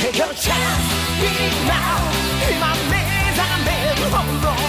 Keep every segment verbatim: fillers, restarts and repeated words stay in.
Take your chance, be now. In my maze, I'm in hold on.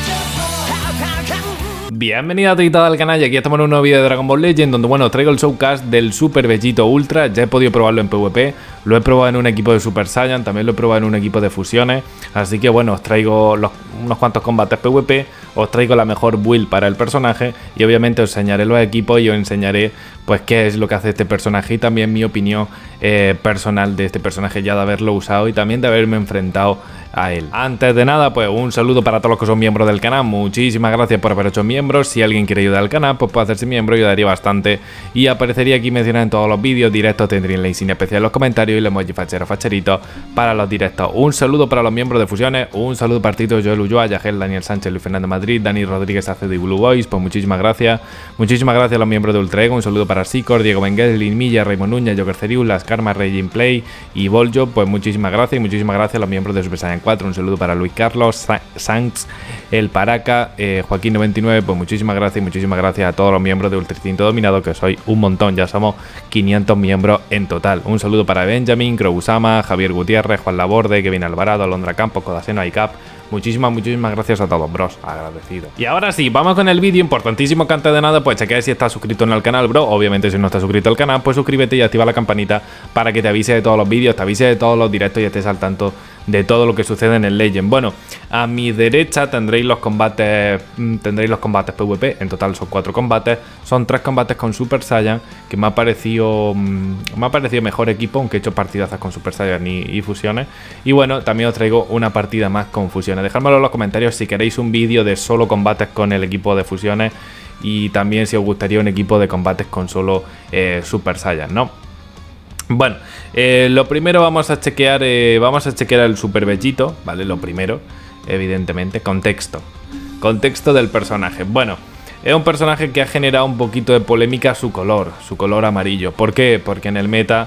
How can, can. Bienvenido a todos al canal y aquí estamos en un nuevo vídeo de Dragon Ball Legend donde bueno, os traigo el showcast del Super Vegito Ultra. Ya he podido probarlo en PvP, lo he probado en un equipo de Super Saiyan, también lo he probado en un equipo de fusiones. Así que bueno, os traigo los, unos cuantos combates PvP, os traigo la mejor build para el personaje y obviamente os enseñaré los equipos y os enseñaré pues qué es lo que hace este personaje y también mi opinión eh, personal de este personaje ya de haberlo usado y también de haberme enfrentado a él. Antes de nada, pues un saludo para todos los que son miembros del canal. Muchísimas gracias por haber hecho miembros. Si alguien quiere ayudar al canal, pues puede hacerse miembro, ayudaría bastante y aparecería aquí mencionado en todos los vídeos directos. Tendrían la insignia especial en los comentarios y el emoji fachero facherito para los directos. Un saludo para los miembros de fusiones, un saludo para Tito, Joel Ulloa, Yagel, Daniel Sánchez, Luis Fernando Madrid, Dani Rodríguez, Acedo y Blue Boys. Pues muchísimas gracias. Muchísimas gracias a los miembros de Ultra Ego. Un saludo para Sicor, Diego Benguel, Lin Milla, Raymond Núñez, Joker Cerius, Las Karma, Rey Play y Boljo. Pues muchísimas gracias y muchísimas gracias a los miembros de Super Saiyan cuatro. Un saludo para Luis Carlos, Sanks, El Paraca, eh, Joaquín noventa y nueve. Pues muchísimas gracias y muchísimas gracias a todos los miembros de Ultra Instinto Dominado, que sois un montón, ya somos quinientos miembros en total. Un saludo para Benjamin, Crowusama, Javier Gutiérrez, Juan Laborde, Kevin Alvarado, Alondra Campos, Codaseno, ICAP. Muchísimas, muchísimas gracias a todos, bros. Agradecido. Y ahora sí, vamos con el vídeo. Importantísimo que antes de nada, pues chequees si estás suscrito en el canal, bro. Obviamente, si no estás suscrito al canal, pues suscríbete y activa la campanita para que te avise de todos los vídeos, te avise de todos los directos y estés al tanto de todo lo que sucede en el Legend. Bueno, a mi derecha tendréis los combates tendréis los combates PvP. En total son cuatro combates. Son tres combates con Super Saiyan, que me ha parecido me ha parecido mejor equipo, aunque he hecho partidazas con Super Saiyan y, y fusiones. Y bueno, también os traigo una partida más con fusiones. Dejádmelo en los comentarios si queréis un vídeo de solo combates con el equipo de fusiones y también si os gustaría un equipo de combates con solo eh, Super Saiyan, ¿no? Bueno, eh, lo primero vamos a chequear eh, vamos a chequear el Super Vegito, ¿vale? Lo primero, evidentemente, contexto. Contexto del personaje. Bueno, es un personaje que ha generado un poquito de polémica su color, su color amarillo. ¿Por qué? Porque en el meta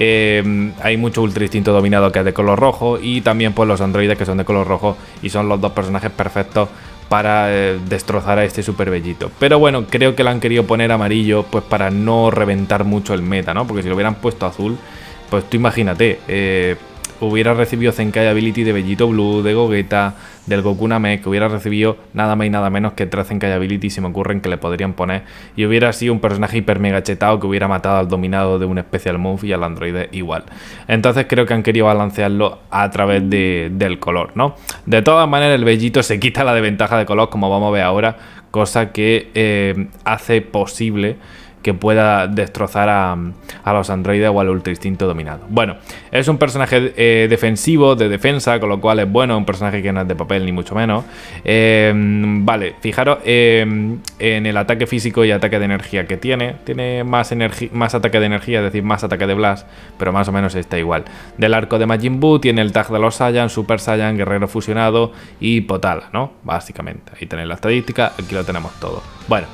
eh, hay mucho Ultra Instinto Dominado que es de color rojo y también pues los androides que son de color rojo y son los dos personajes perfectos para eh, destrozar a este Super Vegito. Pero bueno, creo que lo han querido poner amarillo pues para no reventar mucho el meta, ¿no? Porque si lo hubieran puesto azul, pues tú imagínate, eh, hubiera recibido Zenkai Ability de Vegito Blue, de Gogeta, del Goku Namek, que hubiera recibido nada más y nada menos que tres Zenkai Ability, se me ocurren que le podrían poner, y hubiera sido un personaje hiper mega chetado que hubiera matado al dominado de un Special Move y al androide igual. Entonces creo que han querido balancearlo a través de, del color, ¿no? De todas maneras el Vegito se quita la desventaja de color, como vamos a ver ahora, cosa que eh, hace posible que pueda destrozar a, a los androides o al Ultra Instinto Dominado. Bueno, es un personaje eh, defensivo, de defensa, con lo cual es bueno, un personaje que no es de papel ni mucho menos. Eh, vale, fijaros eh, en el ataque físico y ataque de energía que tiene. Tiene más, más ataque de energía, es decir, más ataque de Blast, pero más o menos está igual. Del arco de Majin Buu tiene el tag de los Saiyan, Super Saiyan, Guerrero Fusionado y Potala, ¿no? Básicamente, ahí tenéis la estadística, aquí lo tenemos todo. Bueno,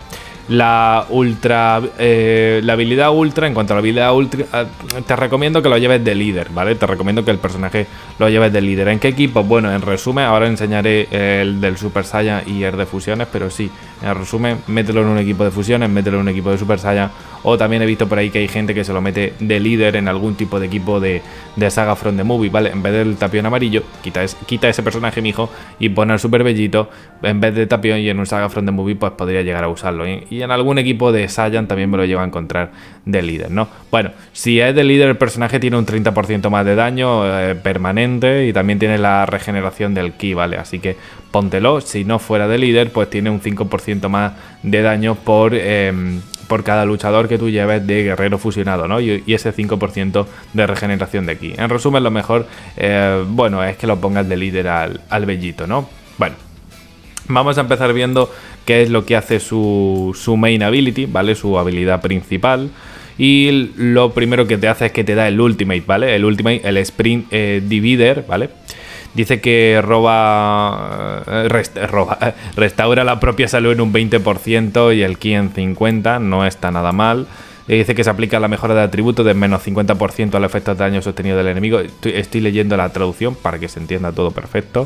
La ultra eh, la habilidad ultra, en cuanto a la habilidad ultra, te recomiendo que lo lleves de líder, ¿vale? Te recomiendo que el personaje lo lleves de líder. ¿En qué equipo? Bueno, en resumen, ahora enseñaré el del Super Saiyan y el de fusiones, pero sí, en resumen, mételo en un equipo de fusiones, mételo en un equipo de Super Saiyan, o también he visto por ahí que hay gente que se lo mete de líder en algún tipo de equipo de, de saga From the Movie, ¿vale? En vez del Tapión amarillo, quita, es, quita ese personaje, mijo, y pon al Super Vegito en vez de Tapión, y en un saga From the Movie pues podría llegar a usarlo, ¿eh? Y en algún equipo de Saiyan también me lo llevo a encontrar de líder, ¿no? Bueno, si es de líder el personaje tiene un treinta por ciento más de daño eh, permanente y también tiene la regeneración del ki, ¿vale? Así que póntelo. Si no fuera de líder, pues tiene un cinco por ciento más de daño por, eh, por cada luchador que tú lleves de guerrero fusionado, ¿no? Y, y ese cinco por ciento de regeneración de ki. En resumen, lo mejor, eh, bueno, es que lo pongas de líder al, al Vegito, ¿no? Bueno, vamos a empezar viendo qué es lo que hace su, su main ability, ¿vale? Su habilidad principal. Y lo primero que te hace es que te da el ultimate, ¿vale? El ultimate, el sprint eh, divider, ¿vale? Dice que roba, rest, roba, restaura la propia salud en un veinte por ciento y el ki en cincuenta por ciento, no está nada mal. Dice que se aplica la mejora de atributo de menos cincuenta por ciento al efecto de daño sostenido del enemigo. Estoy, estoy leyendo la traducción para que se entienda todo perfecto.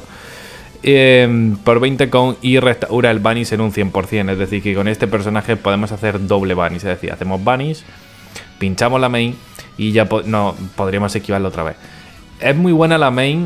Eh, por veinte con y restaura el Vanish en un cien por ciento, es decir que con este personaje podemos hacer doble Vanish, es decir, hacemos Vanish, pinchamos la main y ya po no podríamos esquivarlo otra vez. es muy buena la main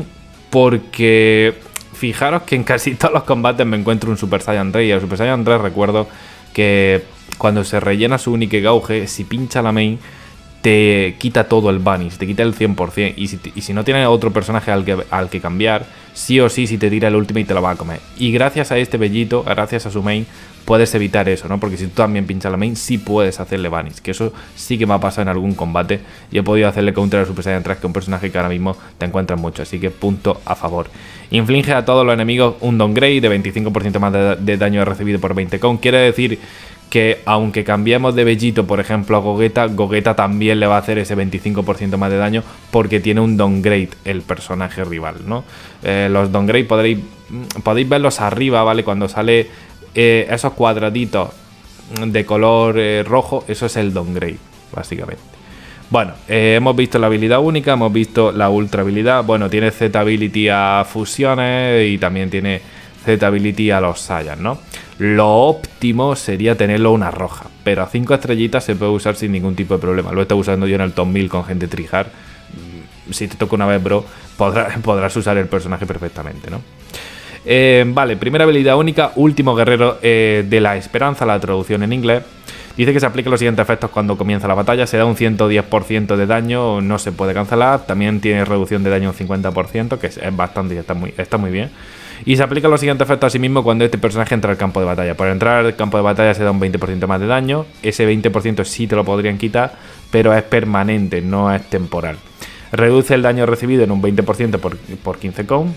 porque fijaros que en casi todos los combates me encuentro un Super Saiyan tres. Y el Super Saiyan tres recuerdo que cuando se rellena su único gauge, si pincha la main, te quita todo el Vanish, te quita el cien por cien. Y si, y si no tienes otro personaje al que, al que cambiar, sí o sí, si te tira el Ultimate te lo va a comer. Y gracias a este Bellito, gracias a su main, puedes evitar eso, ¿no? Porque si tú también pinchas la main, sí puedes hacerle Vanish. Que eso sí que me ha pasado en algún combate. Y he podido hacerle counter al Super Saiyan tres, que es un personaje que ahora mismo te encuentras mucho. Así que punto a favor. Inflige a todos los enemigos un downgrade de veinticinco por ciento más de, de daño recibido por veinte con. Quiere decir que aunque cambiemos de Bellito, por ejemplo, a Gogeta, Gogeta también le va a hacer ese veinticinco por ciento más de daño porque tiene un downgrade el personaje rival, ¿no? Eh, los downgrade podréis, podéis verlos arriba, ¿vale? Cuando sale eh, esos cuadraditos de color eh, rojo, eso es el downgrade, básicamente. Bueno, eh, hemos visto la habilidad única, hemos visto la ultra habilidad. Bueno, tiene Z-ability a fusiones y también tiene Z-ability a los Saiyan, ¿no? Lo óptimo sería tenerlo una roja, pero a cinco estrellitas se puede usar sin ningún tipo de problema. Lo he estado usando yo en el top mil con gente tryhard. Si te toca una vez, bro, podrás, podrás usar el personaje perfectamente, ¿no? Eh, vale, primera habilidad única, último guerrero eh, de la esperanza, la traducción en inglés. Dice que se aplican los siguientes efectos cuando comienza la batalla. Se da un ciento diez por ciento de daño, no se puede cancelar. También tiene reducción de daño un cincuenta por ciento, que es bastante y está muy, está muy bien. Y se aplican los siguientes efectos a sí mismo cuando este personaje entra al campo de batalla. Por entrar al campo de batalla se da un veinte por ciento más de daño. Ese veinte por ciento sí te lo podrían quitar, pero es permanente, no es temporal. Reduce el daño recibido en un veinte por ciento por, por quince con.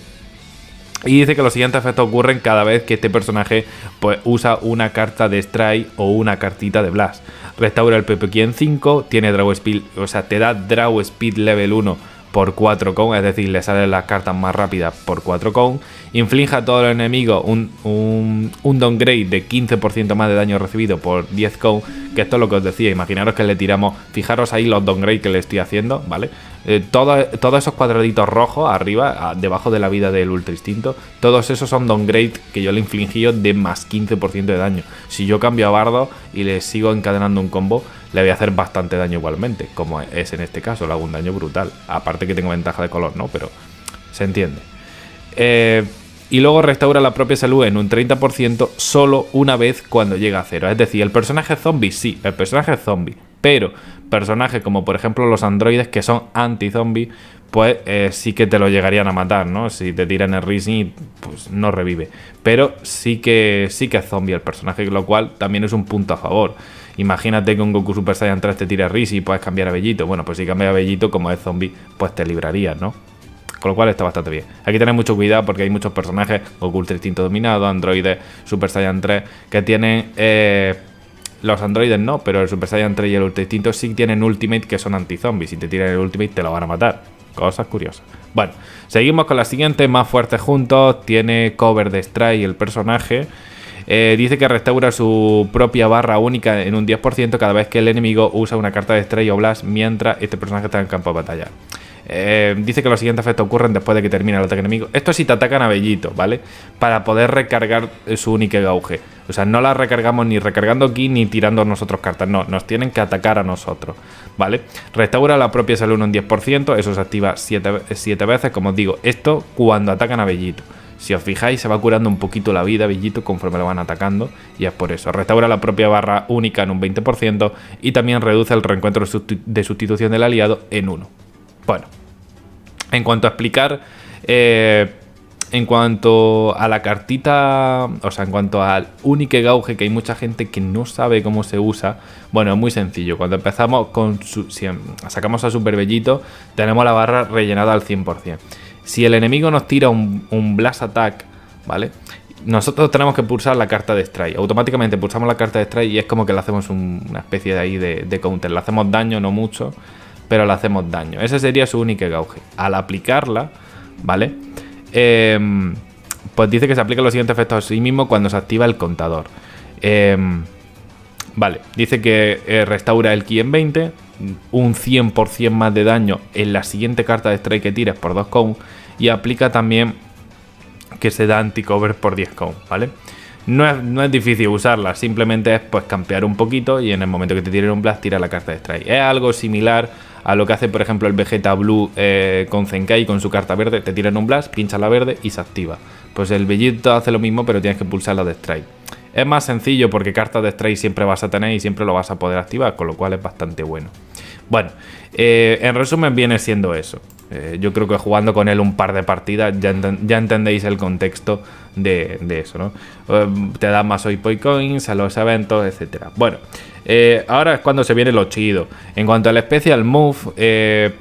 Y dice que los siguientes efectos ocurren cada vez que este personaje pues, usa una carta de Strike o una cartita de Blast. Restaura el P P Q en cinco, tiene Draw Speed, o sea, te da Draw Speed level uno por cuatro con, es decir, le salen las cartas más rápidas por cuatro con. Inflige a todos los enemigos un, un, un downgrade de quince por ciento más de daño recibido por diez con, que esto es lo que os decía, imaginaros que le tiramos, fijaros ahí los downgrades que le estoy haciendo, ¿vale? Eh, todo, todos esos cuadraditos rojos arriba, a, debajo de la vida del Ultra Instinto, todos esos son downgrades que yo le infligí de más quince por ciento de daño. Si yo cambio a Bardo y le sigo encadenando un combo, le voy a hacer bastante daño igualmente, como es en este caso, le hago un daño brutal. Aparte que tengo ventaja de color, ¿no? Pero se entiende. Eh, y luego restaura la propia salud en un treinta por ciento solo una vez cuando llega a cero. Es decir, el personaje zombie, sí, el personaje es zombie, pero personajes como por ejemplo los androides que son anti-zombie, pues eh, sí que te lo llegarían a matar, ¿no? Si te tiran el Rising, pues no revive. Pero sí que, sí que es zombie el personaje, lo cual también es un punto a favor. Imagínate que un Goku Super Saiyan tres te tira Riz y puedes cambiar a Bellito. Bueno, pues si cambias a Bellito, como es zombie, pues te librarías, ¿no? Con lo cual está bastante bien. Hay que tener mucho cuidado porque hay muchos personajes, Goku Ultra Instinto dominado, androides, Super Saiyan tres, que tienen... Eh, los androides no, pero el Super Saiyan tres y el Ultra Instinto sí tienen Ultimate que son anti-zombies. Si te tiran el Ultimate te lo van a matar. Cosas curiosas. Bueno, seguimos con la siguiente, más fuertes juntos. Tiene cover de Strike el personaje. Eh, dice que restaura su propia barra única en un diez por ciento cada vez que el enemigo usa una carta de Strike o Blast mientras este personaje está en campo de batalla. Eh, dice que los siguientes efectos ocurren después de que termine el ataque enemigo. Esto si te atacan a Bellito, ¿vale? Para poder recargar su único gauge. O sea, no la recargamos ni recargando aquí ni tirando nosotros cartas. No, nos tienen que atacar a nosotros, ¿vale? Restaura la propia salud en un diez por ciento. Eso se activa siete veces, como os digo. Esto cuando atacan a Bellito. Si os fijáis, se va curando un poquito la vida Bellito conforme lo van atacando. Y es por eso. Restaura la propia barra única en un veinte por ciento. Y también reduce el reencuentro de sustitución del aliado en uno. Bueno, en cuanto a explicar, eh, en cuanto a la cartita, o sea, en cuanto al único gauge, que hay mucha gente que no sabe cómo se usa, bueno, es muy sencillo. Cuando empezamos con, su, si sacamos a Super Bellito, tenemos la barra rellenada al cien por cien. Si el enemigo nos tira un, un Blast Attack, ¿vale? Nosotros tenemos que pulsar la carta de Strike. Automáticamente pulsamos la carta de Strike y es como que le hacemos un, una especie de ahí de, de counter. Le hacemos daño, no mucho, pero le hacemos daño. Ese sería su único gauge. Al aplicarla, ¿vale? Eh, pues dice que se aplican los siguientes efectos a sí mismo cuando se activa el contador. Eh, vale, dice que eh, restaura el ki en veinte, un cien por cien más de daño en la siguiente carta de Strike que tires por dos con, y aplica también que se da anti-cover por diez con, ¿vale? No es, no es difícil usarla, simplemente es pues campear un poquito y en el momento que te tiren un blast tira la carta de strike. Es algo similar a lo que hace por ejemplo el Vegeta Blue eh, con Zenkai con su carta verde. Te tiran un blast, pincha la verde y se activa. Pues el Bellito hace lo mismo, pero tienes que pulsar la de strike. Es más sencillo porque cartas de strike siempre vas a tener y siempre lo vas a poder activar, con lo cual es bastante bueno. Bueno, eh, en resumen viene siendo eso. Eh, yo creo que jugando con él un par de partidas ya, ent ya entendéis el contexto de, de eso, ¿no? Eh, te da más Oi Poi Coins a los eventos, etcétera. Bueno, eh, ahora es cuando se viene lo chido. En cuanto al Special Move, eh,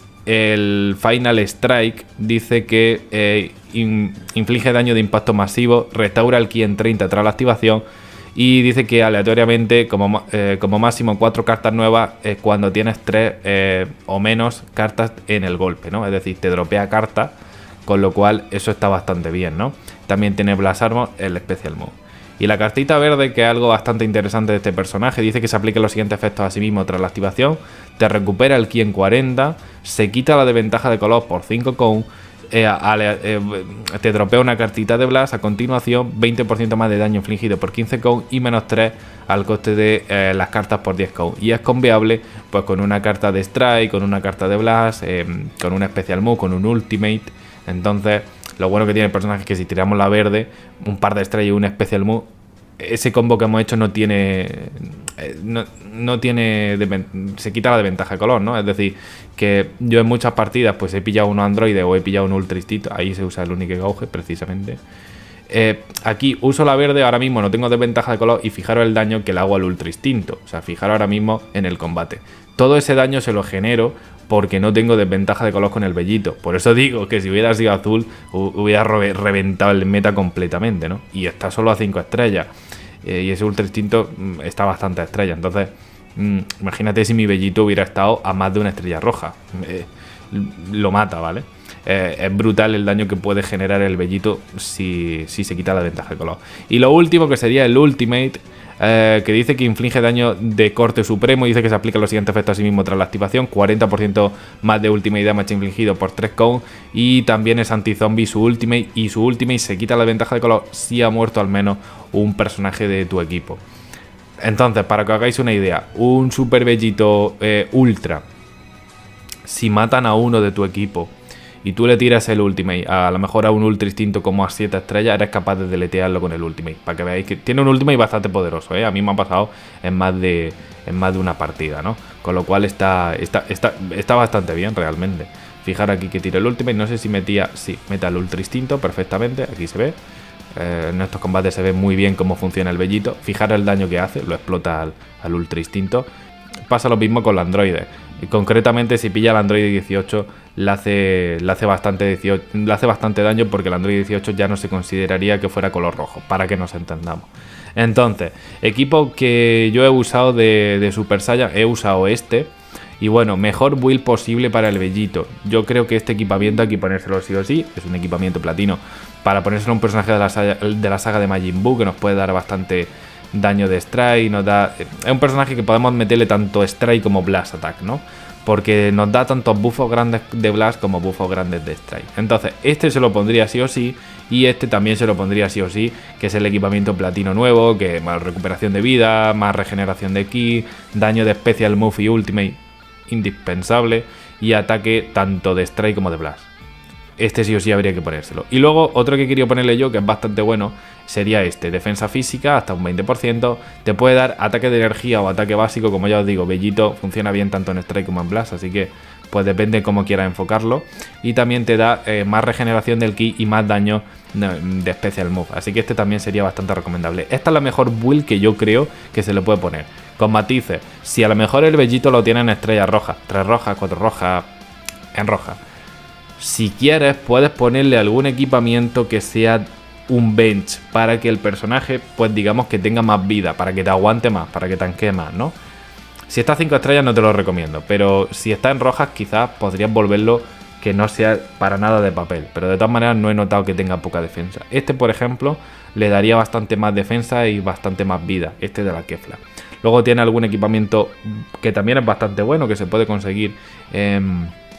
el Final Strike dice que eh, in, inflige daño de impacto masivo, restaura el ki en treinta tras la activación y dice que aleatoriamente como, eh, como máximo cuatro cartas nuevas eh, cuando tienes tres eh, o menos cartas en el golpe, ¿no? Es decir, te dropea cartas, con lo cual eso está bastante bien, ¿no? También tiene Blast Armor, el Special Move. Y la cartita verde, que es algo bastante interesante de este personaje, dice que se apliquen los siguientes efectos a sí mismo tras la activación. Te recupera el ki en cuarenta, se quita la desventaja de color por cinco count, eh, eh, te dropea una cartita de blast a continuación, veinte por ciento más de daño infligido por quince count y menos tres al coste de eh, las cartas por diez count. Y es combiable pues con una carta de strike, con una carta de blast, eh, con un special move, con un ultimate. Entonces, lo bueno que tiene el personaje es que si tiramos la verde, un par de strike y un special move, ese combo que hemos hecho no tiene no, no tiene se quita la desventaja de color, ¿no? Es decir, que yo en muchas partidas pues he pillado un androide o he pillado un ultra instinto, ahí se usa el único gauge precisamente. Eh, aquí uso la verde, ahora mismo no tengo desventaja de color y fijaros el daño que le hago al ultra instinto, o sea, fijaros ahora mismo en el combate. Todo ese daño se lo genero porque no tengo desventaja de color con el Bellito. Por eso digo que si hubiera sido azul hubiera reventado el meta completamente, ¿no? Y está solo a cinco estrellas. Eh, y ese ultra instinto mm, está bastante a estrella. Entonces, mm, imagínate si mi Bellito hubiera estado a más de una estrella roja. Eh, lo mata, ¿vale? Eh, es brutal el daño que puede generar el Bellito si, si se quita la desventaja de color. Y lo último, que sería el Ultimate, eh, que dice que inflige daño de corte supremo. Dice que se aplica los siguientes efectos a sí mismo tras la activación: cuarenta por ciento más de Ultimate Damage infligido por tres count. Y también es anti-zombie su Ultimate. Y su Ultimate se quita la ventaja de color si ha muerto al menos un personaje de tu equipo. Entonces, para que os hagáis una idea, un Super Bellito eh, Ultra, si matan a uno de tu equipo y tú le tiras el Ultimate, a lo mejor a un Ultra Instinto como a siete estrellas, eres capaz de deletearlo con el Ultimate. Para que veáis que tiene un Ultimate bastante poderoso, ¿eh? A mí me ha pasado en más de, en más de una partida, ¿no? Con lo cual está, está, está, está bastante bien realmente. Fijaros aquí que tiro el Ultimate, no sé si metía, sí, meta el Ultra Instinto perfectamente, aquí se ve. Eh, en estos combates se ve muy bien cómo funciona el Bellito. Fijaros el daño que hace, lo explota al, al Ultra Instinto. Pasa lo mismo con los androides. Y concretamente, si pilla al androide dieciocho, le hace, le, hace bastante dieciocho, le hace bastante daño, porque el androide dieciocho ya no se consideraría que fuera color rojo, para que nos entendamos. Entonces, equipo que yo he usado de, de Super Saiyan, he usado este. Y bueno, mejor build posible para el Bellito. Yo creo que este equipamiento hay que ponérselo sí o sí. Es un equipamiento platino para ponérselo a un personaje de la, saga, de la saga de Majin Buu, que nos puede dar bastante daño de strike, nos da... Es un personaje que podemos meterle tanto strike como blast attack, ¿no? Porque nos da tantos buffos grandes de blast como buffos grandes de strike. Entonces, este se lo pondría sí o sí, y este también se lo pondría sí o sí, que es el equipamiento platino nuevo, que más recuperación de vida, más regeneración de ki, daño de special move y ultimate indispensable, y ataque tanto de strike como de blast. Este sí o sí habría que ponérselo. Y luego otro que quería ponerle yo, que es bastante bueno, sería este: defensa física hasta un veinte por ciento. Te puede dar ataque de energía o ataque básico. Como ya os digo, Bellito funciona bien tanto en strike como en blast, así que pues depende cómo quieras enfocarlo. Y también te da eh, más regeneración del ki y más daño de special move, así que este también sería bastante recomendable. Esta es la mejor build que yo creo que se le puede poner, con matices. Si a lo mejor el Bellito lo tiene en estrellas rojas, tres rojas, cuatro rojas, en roja, si quieres puedes ponerle algún equipamiento que sea un bench, para que el personaje pues digamos que tenga más vida, para que te aguante más, para que tanquee más, ¿no? Si está a cinco estrellas no te lo recomiendo, pero si está en rojas quizás podrías volverlo que no sea para nada de papel, pero de todas maneras no he notado que tenga poca defensa. Este, por ejemplo, le daría bastante más defensa y bastante más vida, este de la Kefla. Luego tiene algún equipamiento que también es bastante bueno, que se puede conseguir eh,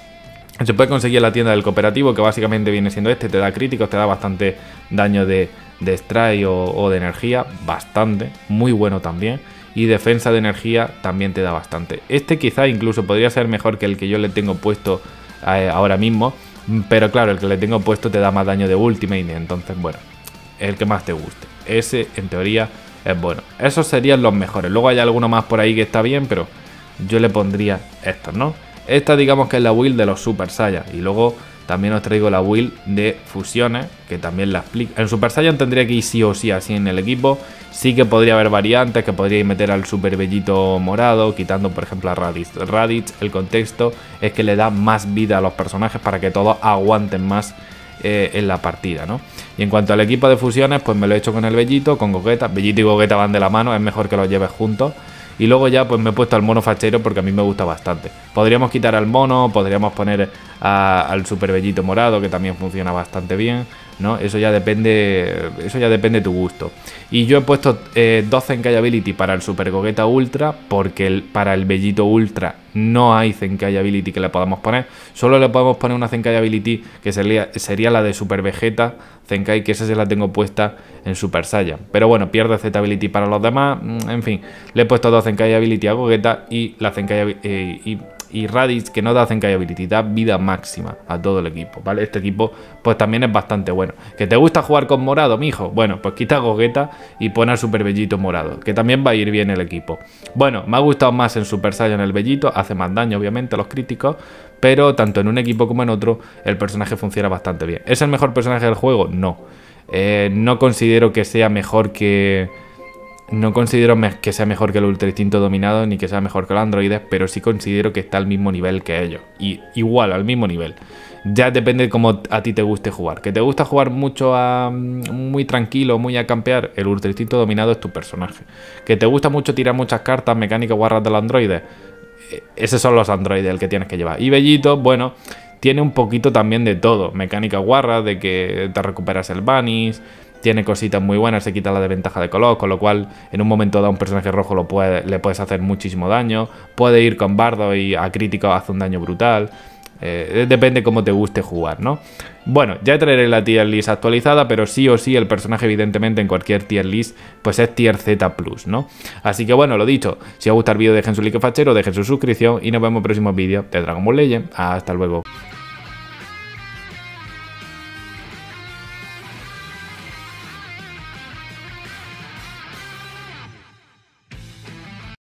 se puede conseguir en la tienda del cooperativo, que básicamente viene siendo este: te da críticos, te da bastante daño de, de strike o, o de energía, bastante, muy bueno también. Y defensa de energía también te da bastante. Este quizá incluso podría ser mejor que el que yo le tengo puesto eh, ahora mismo. Pero claro, el que le tengo puesto te da más daño de ultimate. Entonces, bueno, el que más te guste. Ese, en teoría, es bueno. Esos serían los mejores. Luego hay alguno más por ahí que está bien, pero yo le pondría estos, ¿no? Esta digamos que es la build de los Super Saiyan. Y luego también os traigo la build de fusiones, que también la explico. En Super Saiyan tendría que ir sí o sí así en el equipo. Sí que podría haber variantes, que podríais meter al Super Bellito morado, quitando por ejemplo a Raditz. Raditz, el contexto es que le da más vida a los personajes para que todos aguanten más eh, en la partida, ¿no? Y en cuanto al equipo de fusiones, pues me lo he hecho con el Bellito, con Gogeta. Bellito y Gogeta van de la mano, es mejor que los lleves juntos. Y luego ya pues me he puesto al mono fachero porque a mí me gusta bastante. Podríamos quitar al mono, podríamos poner a, al Super Bellito morado, que también funciona bastante bien, ¿no? Eso ya depende, eso ya depende de tu gusto. Y yo he puesto eh, dos Zenkai Ability para el Super Gogeta Ultra, porque el, para el Bellito Ultra no hay Zenkai Ability que le podamos poner. Solo le podemos poner una Zenkai Ability que sería, sería la de Super Vegeta Zenkai, que esa se la tengo puesta en Super Saiyan. Pero bueno, pierde Z Ability para los demás. En fin, le he puesto dos Zenkai Ability a Gogeta y la Zenkai eh, y, y Raditz, que no da Zenkai Ability, da vida máxima a todo el equipo, ¿vale? Este equipo pues también es bastante bueno. ¿Que te gusta jugar con morado, mijo? Bueno, pues quita a Gogeta y pone al Super Bellito morado, que también va a ir bien el equipo. Bueno, me ha gustado más en Super Saiyan el Bellito, hace más daño obviamente a los críticos, pero tanto en un equipo como en otro el personaje funciona bastante bien. ¿Es el mejor personaje del juego? No. Eh, no considero que sea mejor que... No considero que sea mejor que el Ultra Instinto Dominado, ni que sea mejor que los androides, pero sí considero que está al mismo nivel que ellos. Y igual, al mismo nivel. Ya depende de cómo a ti te guste jugar. ¿Que te gusta jugar mucho a muy tranquilo, muy a campear? El Ultra Instinto Dominado es tu personaje. ¿Que te gusta mucho tirar muchas cartas, mecánicas guarras de los androides? Esos son los androides el que tienes que llevar. Y Bellito, bueno, tiene un poquito también de todo. Mecánica guarra, de que te recuperas el Vanish. Tiene cositas muy buenas, se quita la desventaja de color, con lo cual en un momento dado un personaje rojo lo puede, le puedes hacer muchísimo daño. Puede ir con bardo y a crítico hace un daño brutal. Eh, depende cómo te guste jugar, ¿no? Bueno, ya traeré la tier list actualizada, pero sí o sí el personaje evidentemente en cualquier tier list pues es tier Z plus, ¿no? Así que bueno, lo dicho, si os gusta el vídeo dejen su like fachero, dejen su suscripción y nos vemos en próximos vídeos de Dragon Ball Legends. Hasta luego.